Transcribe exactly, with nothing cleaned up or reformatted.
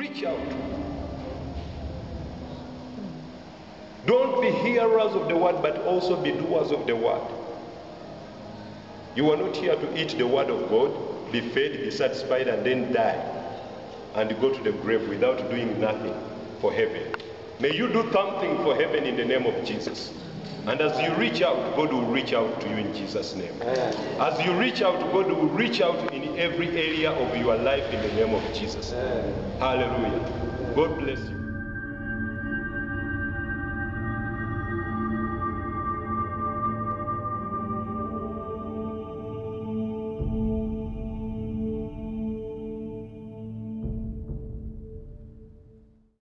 reach out. Don't be hearers of the word, but also be doers of the word. You are not here to eat the word of God, be fed, be satisfied, and then die and go to the grave without doing nothing for heaven. May you do something for heaven in the name of Jesus. And as you reach out, God will reach out to you in Jesus' name. Amen. As you reach out, God will reach out in every area of your life in the name of Jesus. Amen. Hallelujah. God bless you.